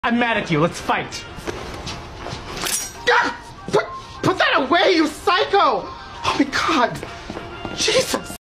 I'm mad at you. Let's fight. Put that away, you psycho! Oh my god! Jesus!